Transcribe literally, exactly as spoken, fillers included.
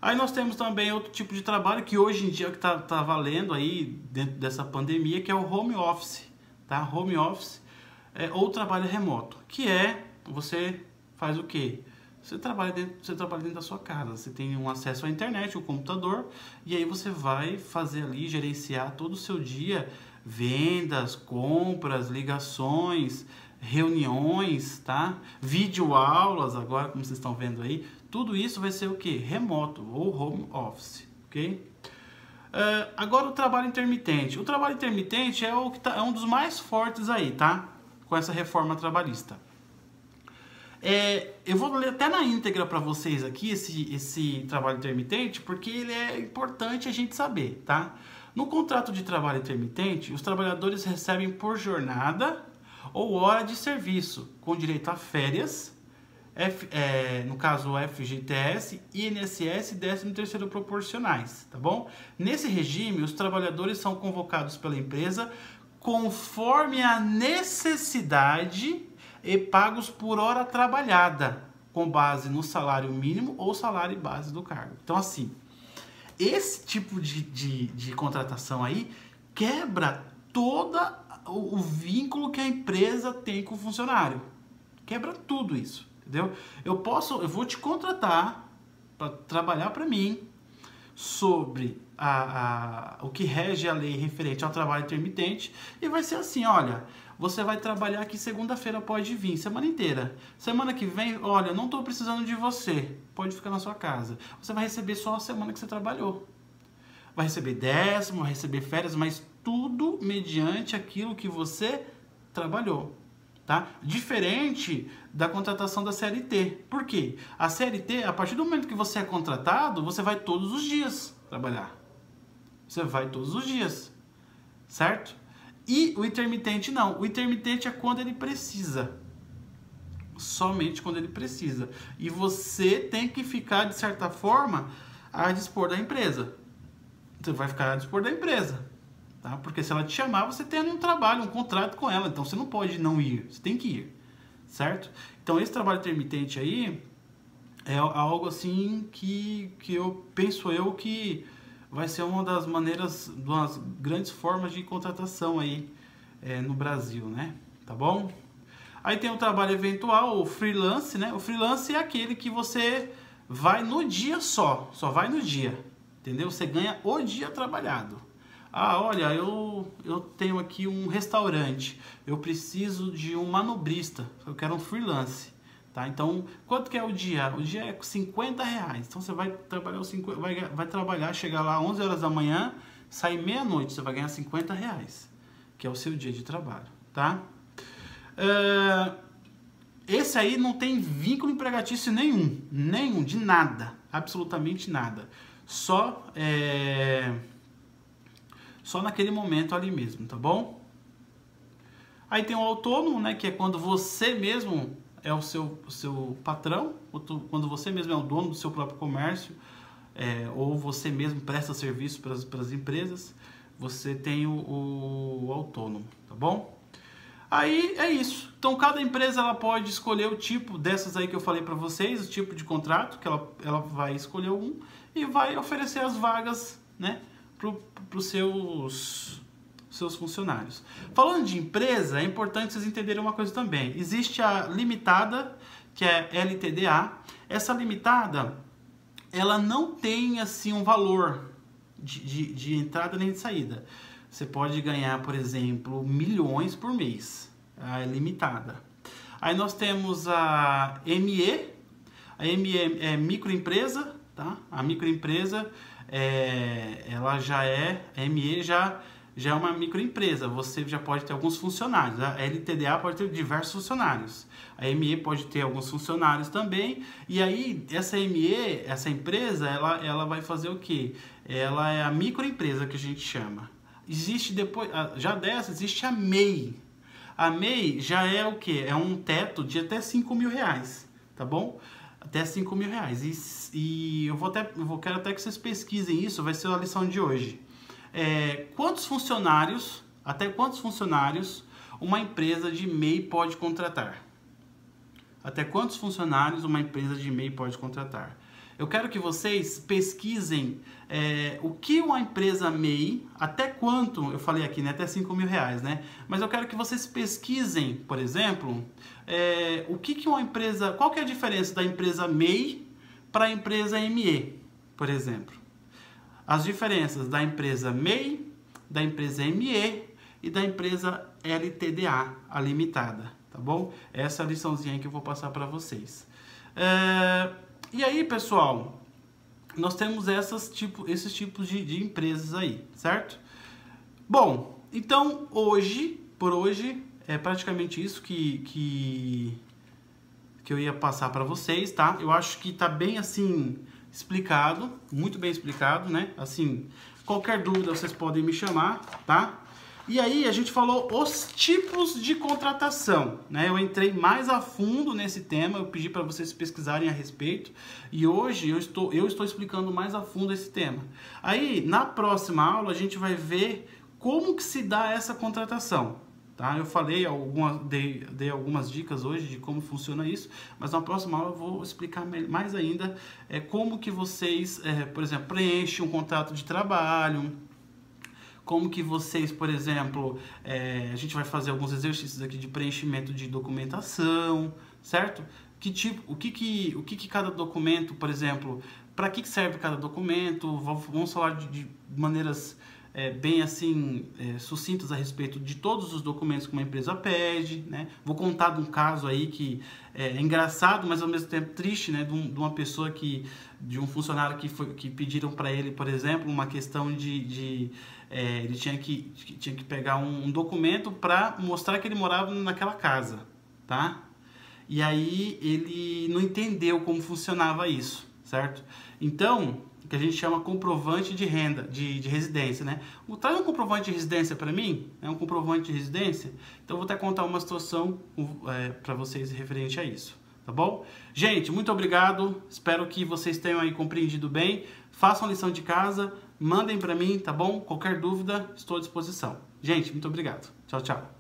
Aí nós temos também outro tipo de trabalho que hoje em dia que está tá valendo aí dentro dessa pandemia, que é o home office, tá? Home office é, ou trabalho remoto, que é você faz o quê? Você trabalha, dentro, você trabalha dentro da sua casa, você tem um acesso à internet, o computador, e aí você vai fazer ali, gerenciar todo o seu dia, vendas, compras, ligações, reuniões, tá? Videoaulas, agora como vocês estão vendo aí, tudo isso vai ser o que? Remoto ou home office, ok? Uh, agora o trabalho intermitente. O trabalho intermitente é, o que tá, é um dos mais fortes aí, tá? Com essa reforma trabalhista. É, eu vou ler até na íntegra para vocês aqui esse, esse trabalho intermitente, porque ele é importante a gente saber, tá? No contrato de trabalho intermitente, os trabalhadores recebem por jornada ou hora de serviço, com direito a férias, F, é, no caso o F G T S, I N S S e décimo terceiro proporcionais, tá bom? Nesse regime, os trabalhadores são convocados pela empresa conforme a necessidade e pagos por hora trabalhada, com base no salário mínimo ou salário base do cargo. Então, assim, esse tipo de, de, de contratação aí quebra todo o, o vínculo que a empresa tem com o funcionário. Quebra tudo isso, entendeu? Eu posso, eu vou te contratar para trabalhar para mim sobre a, a, o que rege a lei referente ao trabalho intermitente e vai ser assim, olha, você vai trabalhar aqui segunda-feira, pode vir, semana inteira. Semana que vem, olha, não estou precisando de você, pode ficar na sua casa. Você vai receber só a semana que você trabalhou. Vai receber décimo, vai receber férias, mas tudo mediante aquilo que você trabalhou. Tá? Diferente da contratação da C L T. Por quê? A C L T, a partir do momento que você é contratado, você vai todos os dias trabalhar. Você vai todos os dias, certo? E o intermitente não. O intermitente é quando ele precisa. Somente quando ele precisa. E você tem que ficar, de certa forma, a dispor da empresa. Você vai ficar a dispor da empresa. Tá? Porque se ela te chamar, você tem um trabalho, um contrato com ela. Então você não pode não ir. Você tem que ir. Certo? Então esse trabalho intermitente aí é algo assim que, que eu penso eu que vai ser uma das maneiras, das grandes formas de contratação aí é, no Brasil, né? Tá bom? Aí tem o trabalho eventual, o freelance, né? O freelance é aquele que você vai no dia só, só vai no dia, entendeu? Você ganha o dia trabalhado. Ah, olha, eu, eu tenho aqui um restaurante, eu preciso de um manobrista, eu quero um freelance. Tá? Então, quanto que é o dia? O dia é cinquenta reais. Então, você vai trabalhar, os cinquenta, vai, vai trabalhar, chegar lá às onze horas da manhã, sair meia-noite, você vai ganhar cinquenta reais, que é o seu dia de trabalho. Tá? Uh, esse aí não tem vínculo empregatício nenhum, nenhum, de nada, absolutamente nada. Só, é, só naquele momento ali mesmo, tá bom? Aí tem o autônomo, né, que é quando você mesmo é o seu, o seu patrão, quando você mesmo é o dono do seu próprio comércio, é, ou você mesmo presta serviço para as empresas, você tem o, o, o autônomo, tá bom? Aí é isso. Então cada empresa ela pode escolher o tipo dessas aí que eu falei para vocês, o tipo de contrato, que ela, ela vai escolher um e vai oferecer as vagas, né, para os seus... seus funcionários. Falando de empresa, é importante vocês entenderem uma coisa também. Existe a limitada, que é L T D A. Essa limitada, ela não tem assim um valor de, de, de entrada nem de saída. Você pode ganhar, por exemplo, milhões por mês. É limitada. Aí nós temos a M E. A M E é microempresa, tá? A microempresa, é, ela já é, a M E já já é uma microempresa, você já pode ter alguns funcionários, a L T D A pode ter diversos funcionários, a M E pode ter alguns funcionários também, e aí essa M E, essa empresa, ela, ela vai fazer o quê? Ela é a microempresa que a gente chama. Existe depois, já dessa, existe a M E I. A M E I já é o quê? É um teto de até cinco mil reais, tá bom? Até cinco mil reais, e, e eu, vou até, eu vou, quero até que vocês pesquisem isso, vai ser a lição de hoje. É, quantos funcionários, até quantos funcionários uma empresa de M E I pode contratar? Até quantos funcionários uma empresa de M E I pode contratar? Eu quero que vocês pesquisem é, o que uma empresa M E I, até quanto, eu falei aqui, né, até cinco mil reais, né? Mas eu quero que vocês pesquisem, por exemplo, é, o que, que uma empresa, qual que é a diferença da empresa M E I para a empresa M E, por exemplo. As diferenças da empresa M E I, da empresa M E e da empresa L T D A, a limitada, tá bom? Essa é a liçãozinha que eu vou passar para vocês. É, e aí, pessoal, nós temos essas tipo, esses tipos de, de empresas aí, certo? Bom, então hoje, por hoje, é praticamente isso que, que, que eu ia passar para vocês, tá? Eu acho que tá bem assim explicado, muito bem explicado, né? Assim, qualquer dúvida vocês podem me chamar, tá? E aí a gente falou os tipos de contratação, né? Eu entrei mais a fundo nesse tema, eu pedi para vocês pesquisarem a respeito e hoje eu estou, eu estou explicando mais a fundo esse tema. Aí na próxima aula a gente vai ver como que se dá essa contratação, tá? Eu falei, algumas, dei, dei algumas dicas hoje de como funciona isso, mas na próxima aula eu vou explicar mais ainda é, como que vocês, é, por exemplo, preenchem um contrato de trabalho, como que vocês, por exemplo, é, a gente vai fazer alguns exercícios aqui de preenchimento de documentação, certo? Que tipo, o que que, o que que cada documento, por exemplo, para que serve cada documento? Vamos falar de, de maneiras é, bem assim é, sucintas a respeito de todos os documentos que uma empresa pede, né? Vou contar de um caso aí que é engraçado, mas ao mesmo tempo triste, né? De, um, de uma pessoa que, de um funcionário que foi, que pediram para ele, por exemplo, uma questão de, de é, ele tinha que, tinha que pegar um, um documento para mostrar que ele morava naquela casa, tá? E aí ele não entendeu como funcionava isso, certo? Então, o que a gente chama comprovante de renda, de, de residência, né? Traz um comprovante de residência para mim, é um comprovante de residência. Então, eu vou até contar uma situação é, para vocês referente a isso, tá bom? Gente, muito obrigado, espero que vocês tenham aí compreendido bem. Façam a lição de casa, mandem para mim, tá bom? Qualquer dúvida, estou à disposição. Gente, muito obrigado. Tchau, tchau.